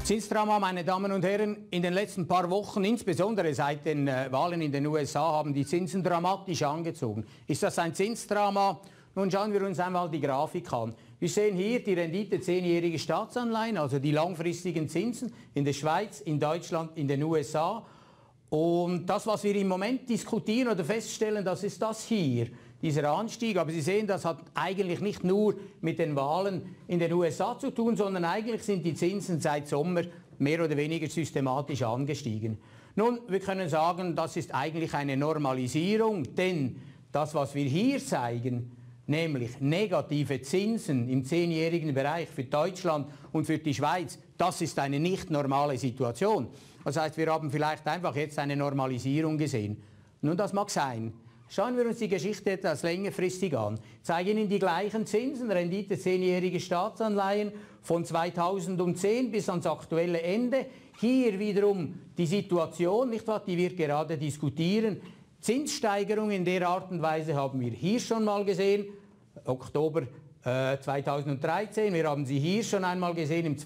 Zins Drama, meine Damen und Herren, in den letzten paar Wochen, insbesondere seit den Wahlen in den USA, haben die Zinsen dramatisch angezogen. Ist das ein Zinsdrama? Nun schauen wir uns einmal die Grafik an. Wir sehen hier die Rendite 10-jährige Staatsanleihen, also die langfristigen Zinsen in der Schweiz, in Deutschland, in den USA. Und das, was wir im Moment diskutieren oder feststellen, das ist das hier, dieser Anstieg. Aber Sie sehen, das hat eigentlich nicht nur mit den Wahlen in den USA zu tun, sondern eigentlich sind die Zinsen seit Sommer mehr oder weniger systematisch angestiegen. Nun, wir können sagen, das ist eigentlich eine Normalisierung, denn das, was wir hier zeigen, nämlich negative Zinsen im 10-jährigen Bereich für Deutschland und für die Schweiz, das ist eine nicht normale Situation. Das heißt, wir haben vielleicht einfach jetzt eine Normalisierung gesehen. Nun, das mag sein. Schauen wir uns die Geschichte etwas längerfristig an. Zeigen Ihnen die gleichen Zinsen, Rendite 10-jährige Staatsanleihen von 2010 bis ans aktuelle Ende. Hier wiederum die Situation, nicht wahr, die wir gerade diskutieren. Zinssteigerungen in der Art und Weise haben wir hier schon mal gesehen, Oktober 2013. Wir haben sie hier schon einmal gesehen im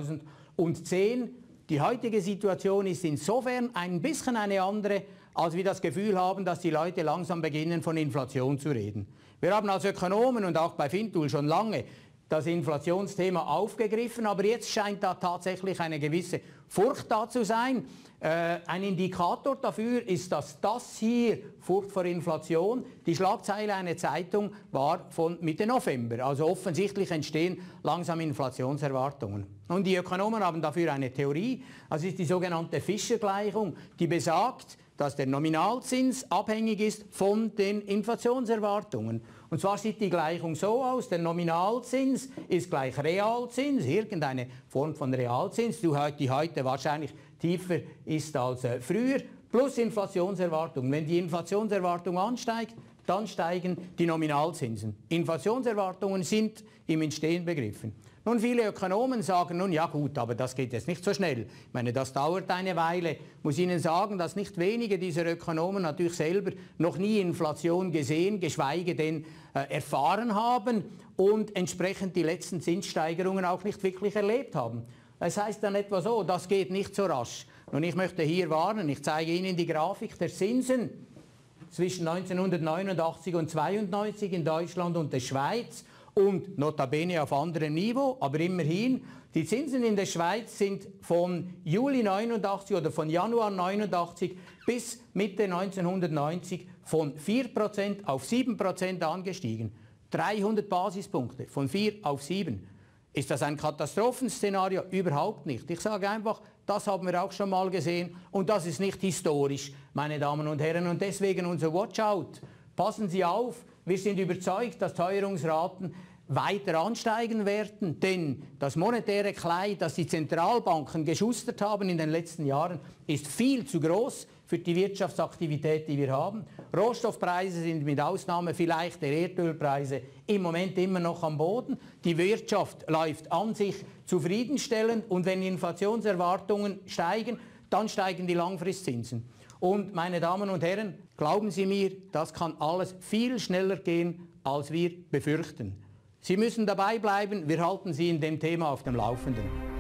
2010. Die heutige Situation ist insofern ein bisschen eine andere, als wir das Gefühl haben, dass die Leute langsam beginnen, von Inflation zu reden. Wir haben als Ökonomen und auch bei Fintul schon lange das Inflationsthema aufgegriffen, aber jetzt scheint da tatsächlich eine gewisse Furcht da zu sein. Ein Indikator dafür ist, dass das hier, Furcht vor Inflation, die Schlagzeile einer Zeitung war von Mitte November. Also offensichtlich entstehen langsam Inflationserwartungen. Und die Ökonomen haben dafür eine Theorie, das ist die sogenannte Fischer-Gleichung, die besagt, dass der Nominalzins abhängig ist von den Inflationserwartungen. Und zwar sieht die Gleichung so aus, der Nominalzins ist gleich Realzins, irgendeine Form von Realzins, die heute wahrscheinlich tiefer ist als früher, plus Inflationserwartung. Wenn die Inflationserwartung ansteigt, dann steigen die Nominalzinsen. Inflationserwartungen sind im Entstehen begriffen. Nun, viele Ökonomen sagen nun, ja gut, aber das geht jetzt nicht so schnell. Ich meine, das dauert eine Weile. Ich muss Ihnen sagen, dass nicht wenige dieser Ökonomen natürlich selber noch nie Inflation gesehen, geschweige denn erfahren haben und entsprechend die letzten Zinssteigerungen auch nicht wirklich erlebt haben. Das heißt dann etwa so, das geht nicht so rasch. Und ich möchte hier warnen, ich zeige Ihnen die Grafik der Zinsen zwischen 1989 und 1992 in Deutschland und der Schweiz. Und notabene auf anderem Niveau, aber immerhin, die Zinsen in der Schweiz sind von Juli 89 oder von Januar 89 bis Mitte 1990 von 4% auf 7% angestiegen. 300 Basispunkte, von 4 auf 7. Ist das ein Katastrophenszenario? Überhaupt nicht. Ich sage einfach, das haben wir auch schon mal gesehen und das ist nicht historisch, meine Damen und Herren. Und deswegen unser Watchout. Passen Sie auf, wir sind überzeugt, dass Teuerungsraten weiter ansteigen werden, denn das monetäre Kleid, das die Zentralbanken geschustert haben in den letzten Jahren, ist viel zu groß für die Wirtschaftsaktivität, die wir haben. Rohstoffpreise sind mit Ausnahme vielleicht der Erdölpreise im Moment immer noch am Boden. Die Wirtschaft läuft an sich zufriedenstellend und wenn Inflationserwartungen steigen, dann steigen die Langfristzinsen. Und meine Damen und Herren, glauben Sie mir, das kann alles viel schneller gehen, als wir befürchten. Sie müssen dabei bleiben, wir halten Sie in dem Thema auf dem Laufenden.